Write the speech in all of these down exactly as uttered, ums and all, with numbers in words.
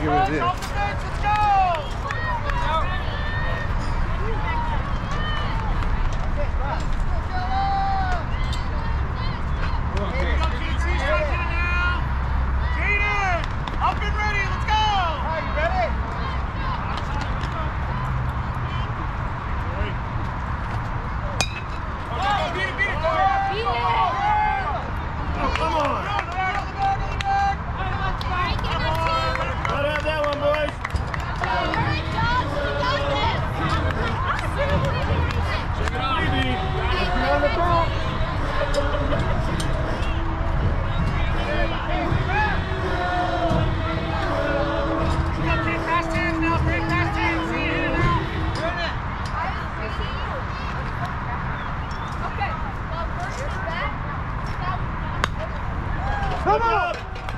give it this. Let's go! Up and ready, let's go! Are you ready? Oh, beat it, beat it, beat it! Oh, come on! Gotta have that one, boys! Check it out, baby! On the ball! Come on!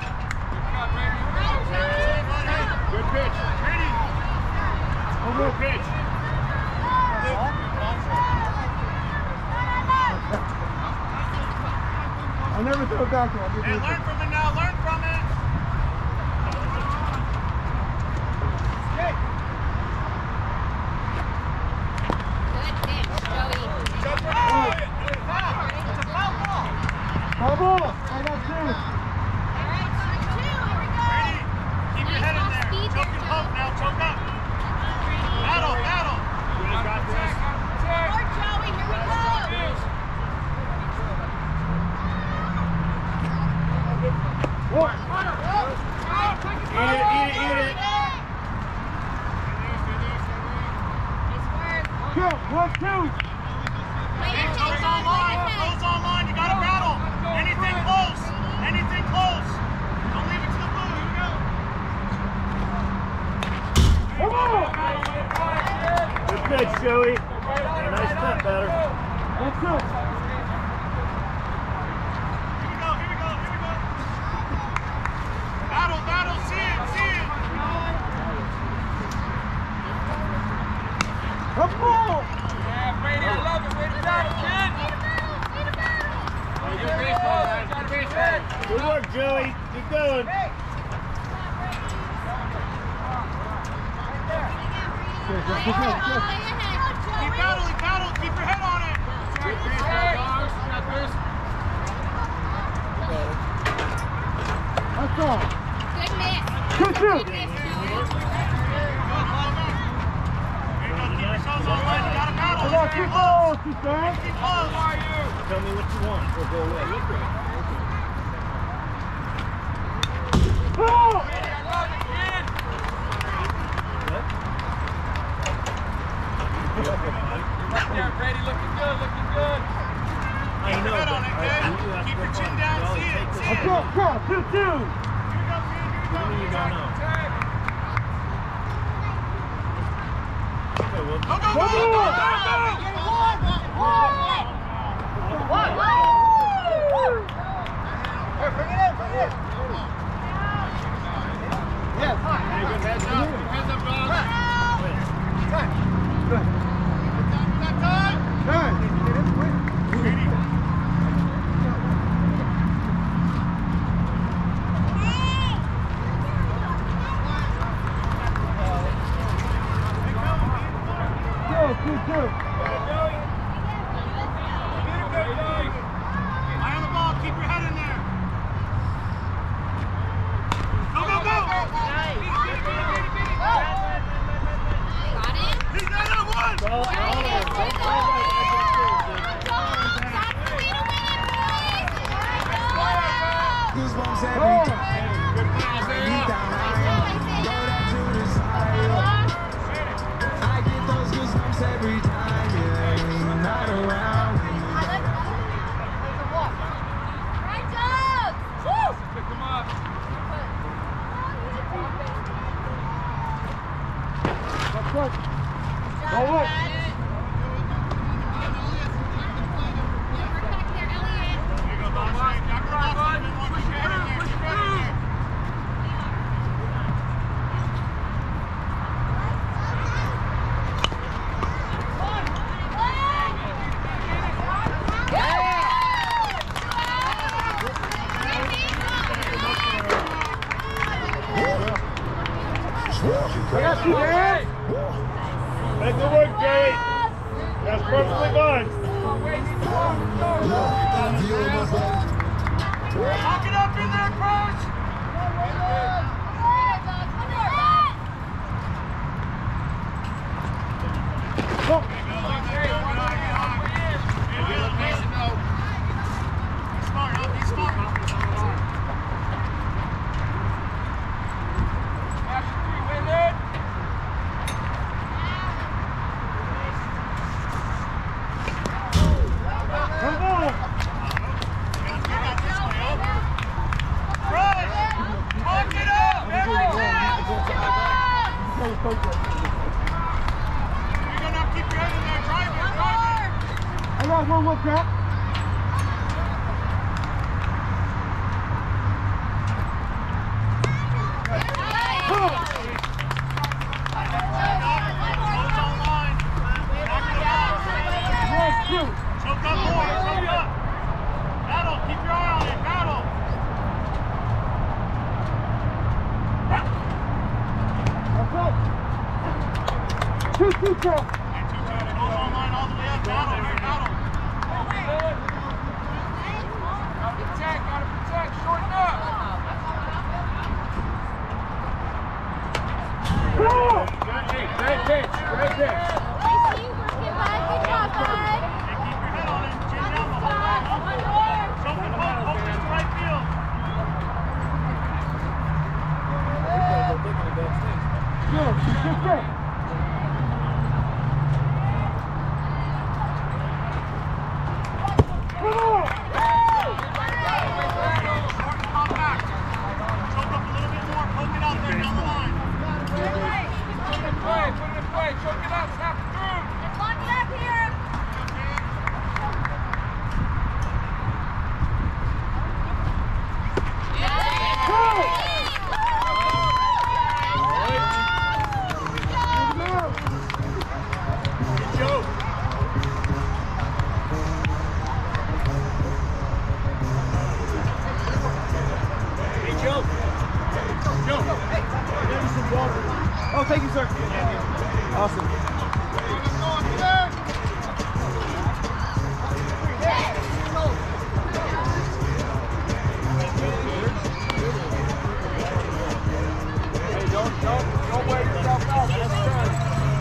Good pitch. Ready? Good pitch. I never throw it back to him. Hey, learn from it now. Learn from it. Okay. Good pitch, Joey. Jump right. It's a foul ball. Foul ball. I got two. Keep your head in there. Choke and poke now. Choke up. Battle, battle. We got this. More Joey, here we go. What? Eat it, eat it, eat it. Go, one, two. Goes online, goes online. You gotta battle. Anything close, anything close. Don't leave it to the blue. Here we go. Come on! Good pitch, Joey. Yeah, nice step, batter. That's good. Here we go, here we go, here we go. Battle, battle, see it, see it. Come on! Yeah, Brady, I love it. Way to battle, kid. Good work, Joey. Keep going. Good, good, good, good, good. Keep battling, battle. Keep your head on it. That's all. Good miss. Good, good. Good miss, Joey. Keep yourselves online. You gotta battle. Come on, keep close, keep going. Keep close. How are you? Tell me what you want. We'll go away. Oh! Right there, Brady, looking good, looking good. I know, but on it, I, keep your chin down, see it, see it. Go, go, two, two. Here we go, here we go. You don't know. Okay, well, go, go, go, go, go, Here, bring it in, bring it in. Yes. Hey, good heads up. Heads up, dog. Time. Good. Time. Go, two, two. Eye on the ball, keep your head in there. Go, go, go! Got it? He's not on one! There it is. There it is. That's the way to win it, boys. Goosebumps every Go. time. Good pass, there you go. Go down to the side. I get those goosebumps every time. Yeah, you're not around. Right, Doug. Woo! Pick him up. That's good. Go up. Protect there, Elliot. Here you go, boss. Knock her off. Push your head in there. Keep your head in there. Perfectly fine. Lock it up in there, coach! Go. Smart, huh? Be smart. Come on. Right! Lock it up! Everything! You're gonna have to keep your head in there. Drive it, drive it! I got one more crap. Come on. Close on line. Back to the box. One, two. Choke up more, choke up. Battle, keep your eye on it, battle. That's right. Two, two, crap. And two, two, close on line all the way up, battle, here, battle. Gotta protect, gotta protect, shorten up. Come on. Great pitch, great pitch. And keep your head on it, chin down the whole way, huh? Choke and pull, focus to right field. Good, good, good. Come on. Short and compact. Choke up a little bit more, poke it out there down the line. Put it in play, put it in play, choke it up, snap it through. Good joke. Hey, Joe. Joe. Oh, thank you, sir. Awesome. Hey, don't, don't, don't wear yourself out. That's done.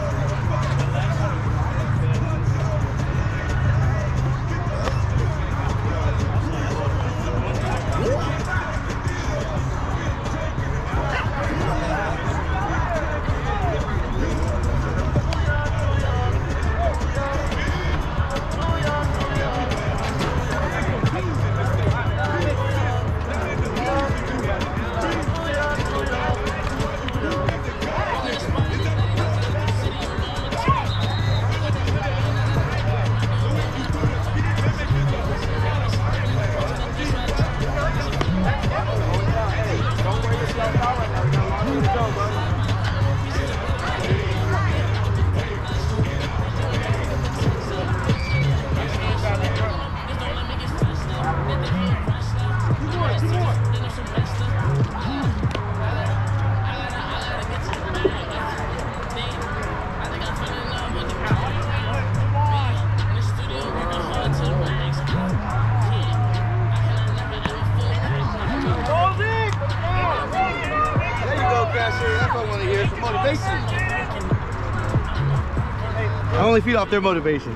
I only feed off their motivation.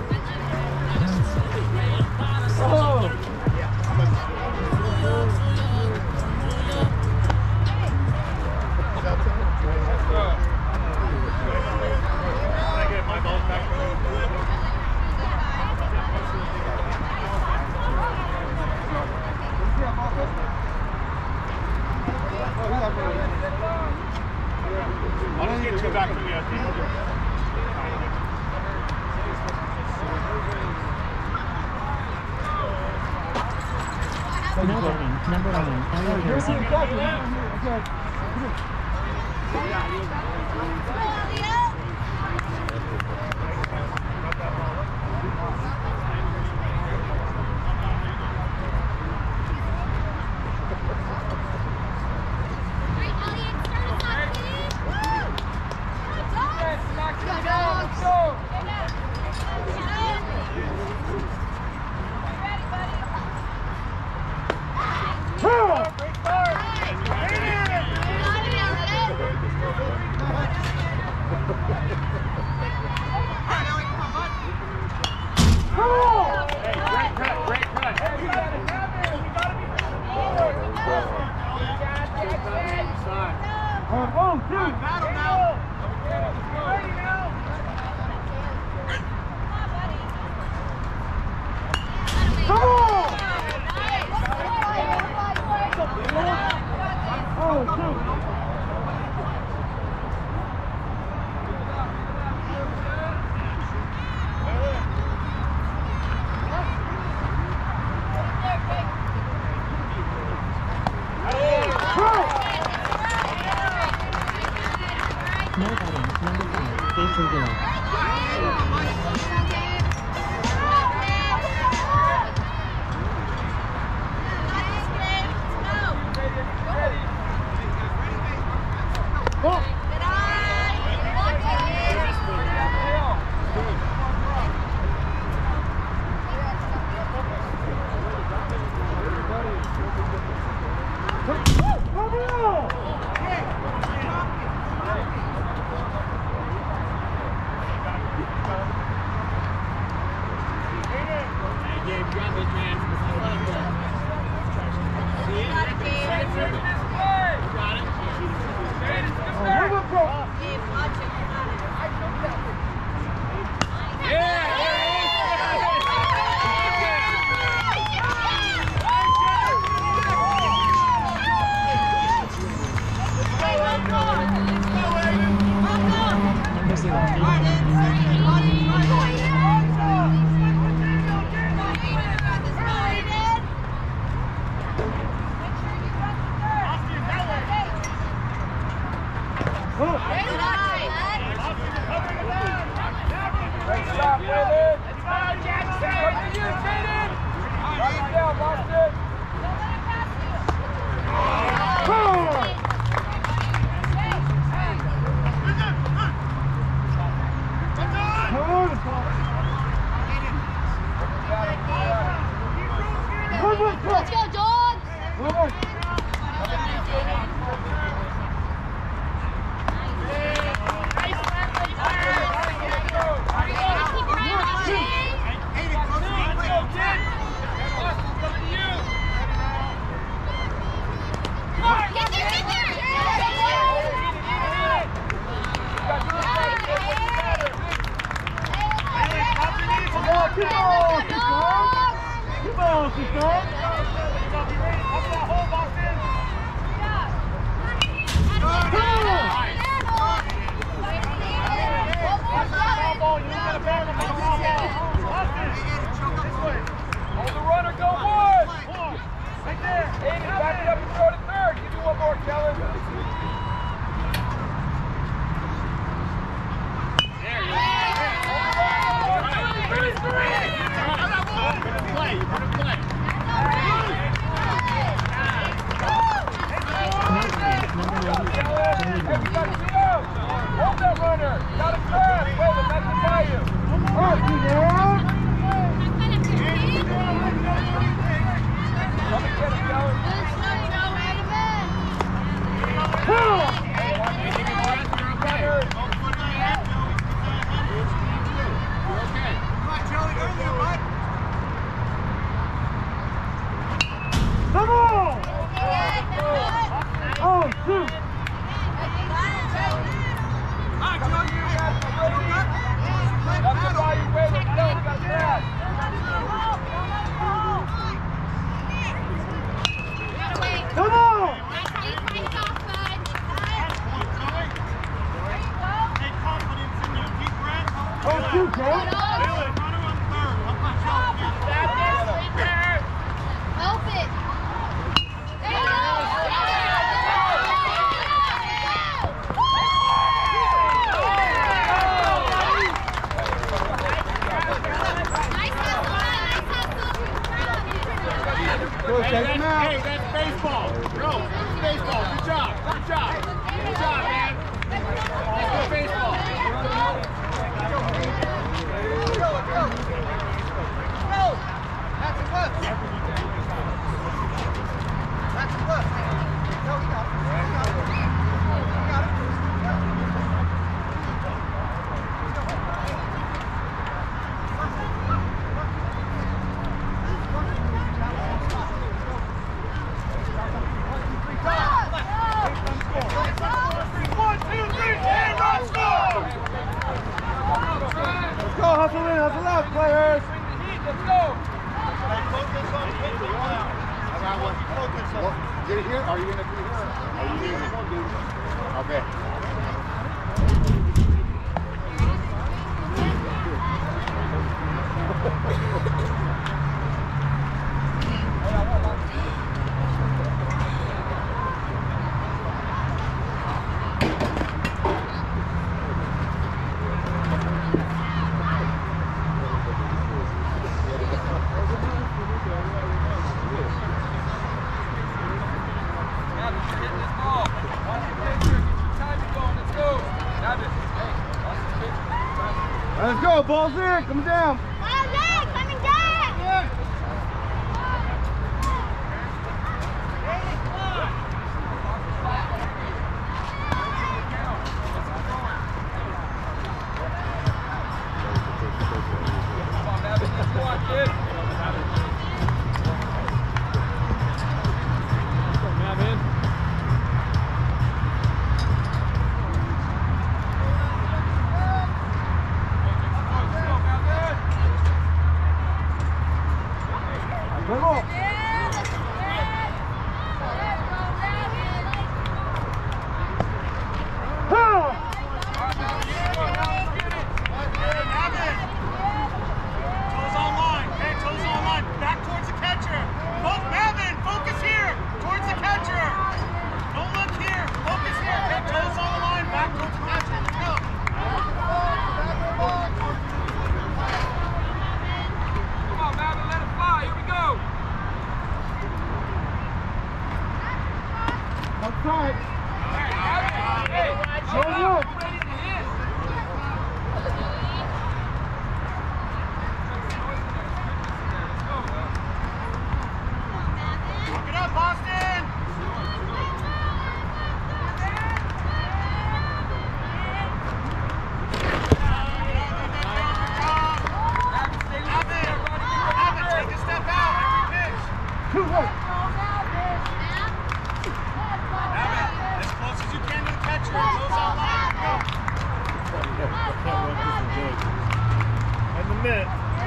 Oh. Can I get my balls back? I'll just get two back to you, I think. Number one, number one, Elliot Harrison. Go, dogs! down, Boston. Let's go, dogs! Get there, get there! Come on, keep on, Keep on, Keep on, Keep Hold the runner, go one! Right there. Aiden, back it up and throw to third. Give me one more, Kellen. Hold that runner. Got a pass. Wait, that's the value. All right, you there. Let me get it, Kellen. Come on! Oh, shoot! That's the value, wait, let's go. We got a pass. Come on! Take confidence in your deep breath. Oh, shoot, bro! Runner on third. Help it! There you go! Nice hustle, nice hustle! Go, take him out. Hey, that's baseball. Go. That's baseball. Good job. Good job. Good job, man. Let's go baseball. One, two, three, and let's go! Let's go, hustle in, hustle out, players! Let's go. Get it here? Are you gonna be here? Are you gonna Okay. Let's go, ball's in, coming down. Ball's in, coming down! Come on, Mavin, let's go on, kid. Let's go, Mavin. Come on. Outside. Hey, No room. ready to hit. Get up, Boston! Take a step out every pitch. Two right. As close as you can to the catcher. Toes on line. Go. And the mitt.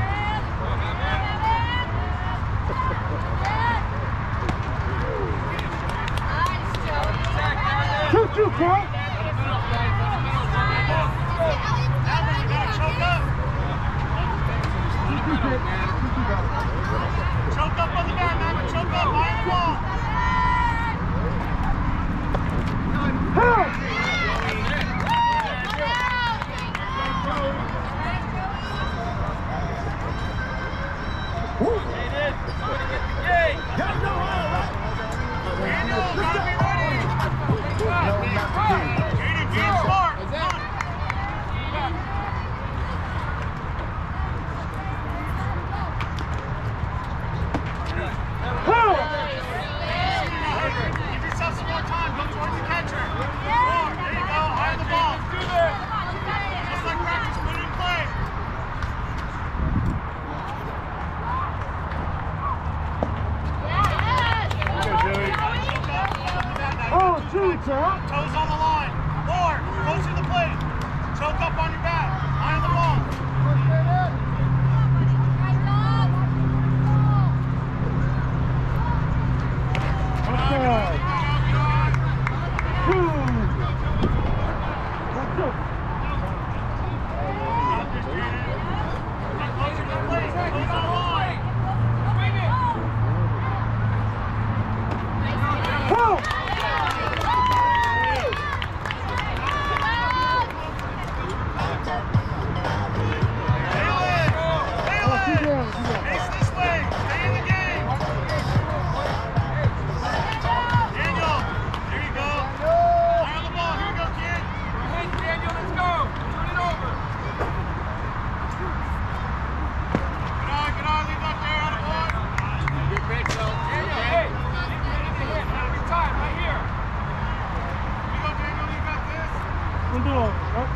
Two, two, Carl. Alvin, you gotta choke up. Choke up on the guy, man. Choke up. Behind the ball. Help! Daniel, gotta be ready. Jaden, game smart. Come on. Help! Give yourself some more time. Go towards the catcher. Four. There you go. Eye on the ball. Just like practice. Put it in play. Oh, two, Carl. Toes on the line. Four. Close to the plate. Choke up on your bat. Eye on the ball. Outside. Two. That's it. Get closer to the plate. Toes on the line. Help! Face this way. Stay in the game. Daniel, there you go. Eye on the ball. Here you go, kid. Hey, Daniel, let's go. Turn it over. Get on, get on. Leave that there. Out of boy. Good break, though. Daniel, hey. Get ready to hit. Every time, right here. Here you go, Daniel. You got this. We'll do it. Right?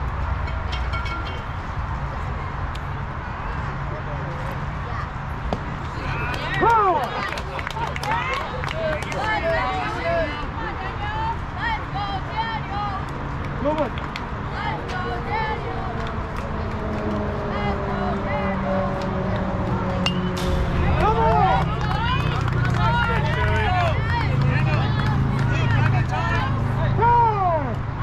Power! Go on. Come on! Daniel. Luke, I got time. Power!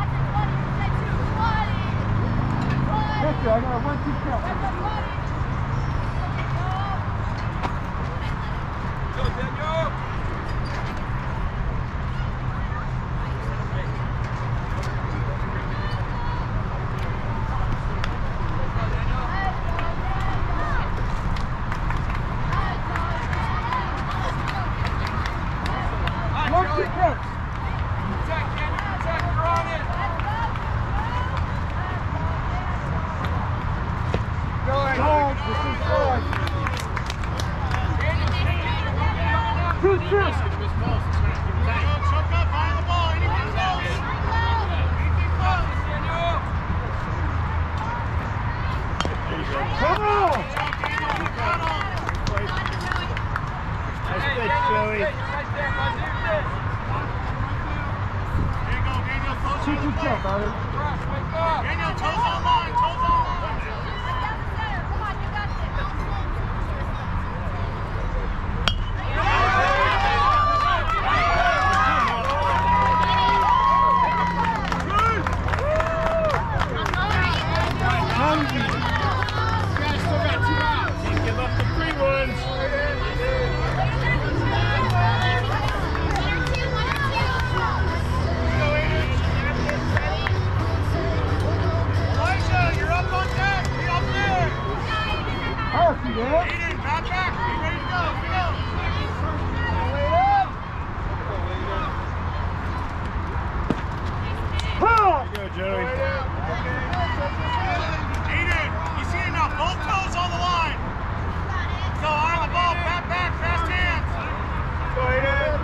That's it. I got one, two, count. Go, Daniel. One, two, count. Protect, Daniel, protect. You're on it. Dog, this is good. Two, two. Daniel, choke up. Eye on the ball. Anything close. Anything close. Daniel. Come on! Choke, Daniel. You got him. Hey, good, Daniel, Joey. stay right there, bud. Do this. There you go, Daniel. Close Two, to two, the count, plate. brother. Rush, wake up. Daniel, toes on line. Toes on line. Give up the free ones. Elijah, you're up on deck. Be up there. Oh, see that? Aiden, back back. Be ready to go. Here we go. Joey. Aiden, you see it now. Both toes on the line. So eye on the ball, back, back, fast hands. Go Aiden.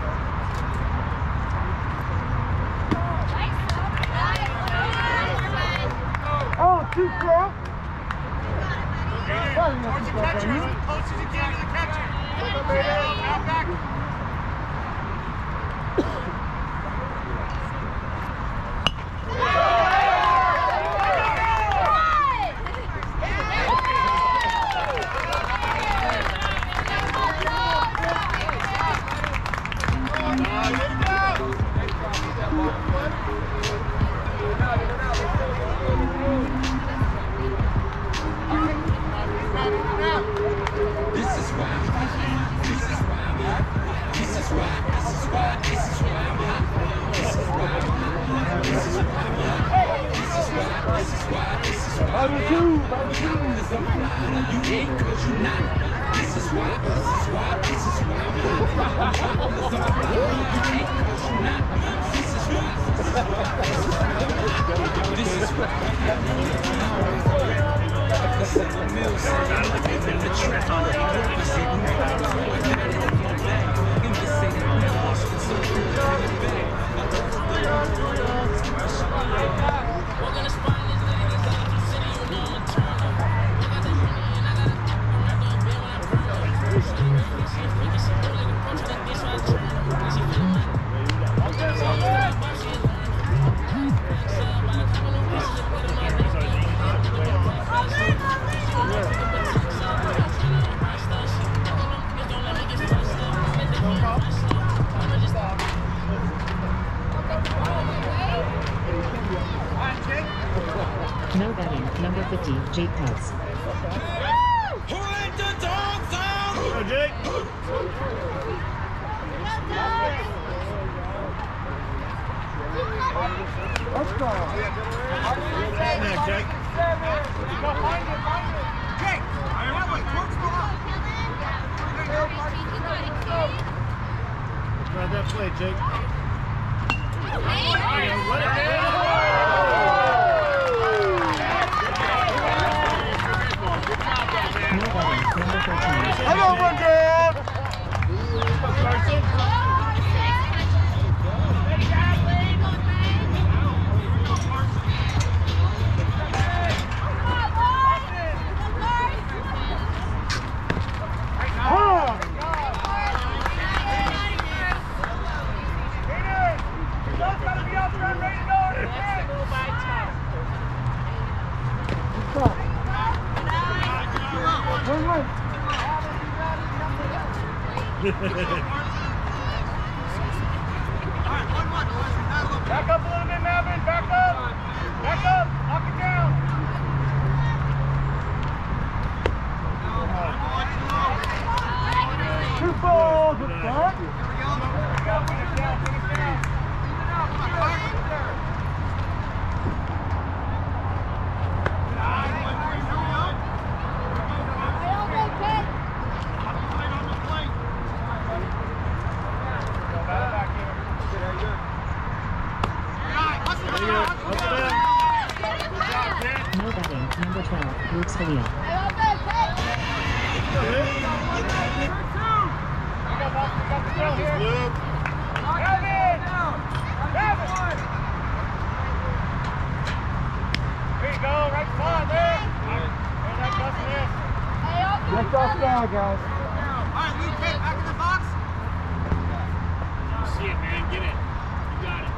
Oh, two pro. Aiden, towards the catcher, as close as you can to the catcher. Back, back. No batting, number fifty, Jake Tubbs. Who let the dogs out? Go Jake. Let's go. Next, Jake. Go find it, find it. Jake, that way, towards the line. Grab that play, Jake. No batting, number thirteen. Come on, one down. Back up a little bit, Melvin. Back up. Back up. Knock it down. Two balls in front. Finish down, finish down. No batting, number twelve, Brooks Halil. Lift off now, guys. Alright, Luke, take back in the box. You see it, man. Get it. You got it.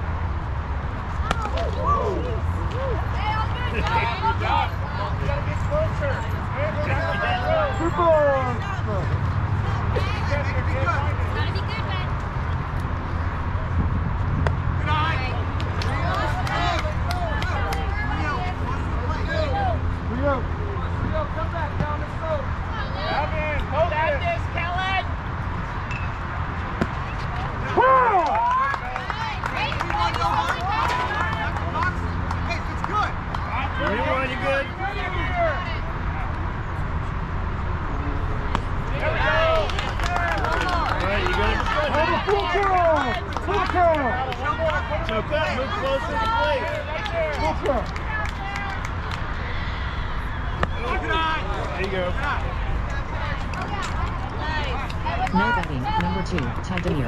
Good job. You gotta get closer. Two balls. Choke up, move closer to the plate. There you go. No betting. Number two, Ty Demir.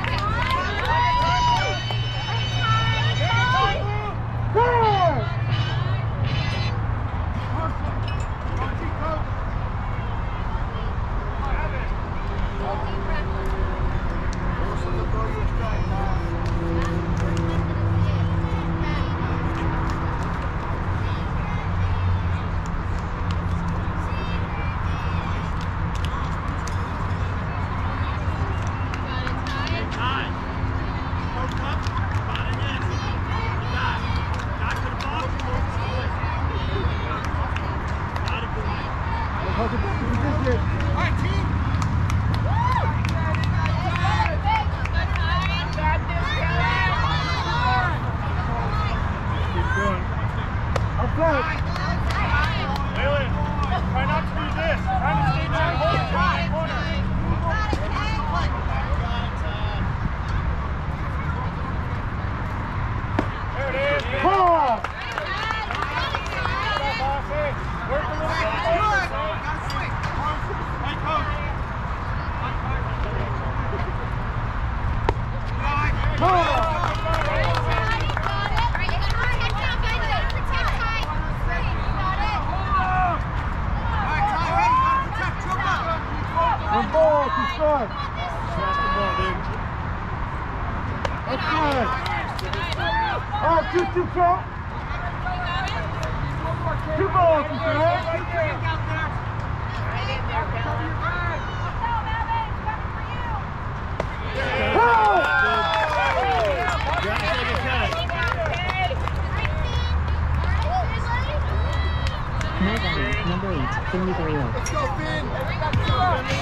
Number eight, Finley Barrio. Let's go, Finn. You got it.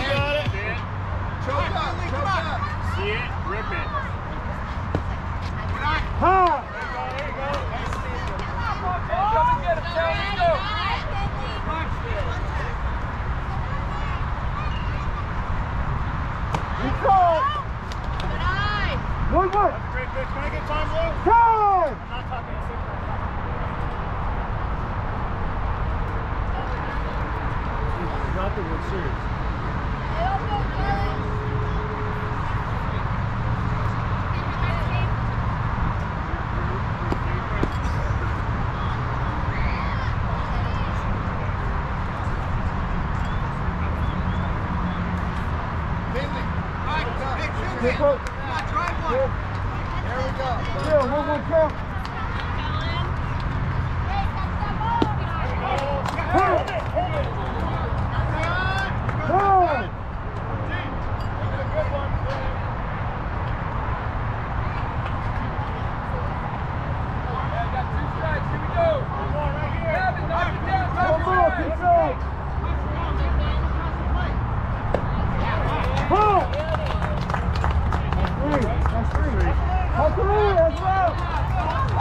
Choke up, choke up. See it? Rip it. One more. Great pitch. Can I get time, Lou? Time! I'm not talking to you. Nothing was serious. Finley. Right, go. Hey, Finley. Good Come work. on, drive one. There we go. Yeah, one more count. Time! One more, control! Pull! That's three. That's three. That's three as well.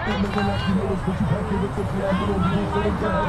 Never like you know it's what you pack it with the plan, but don't be for the ground.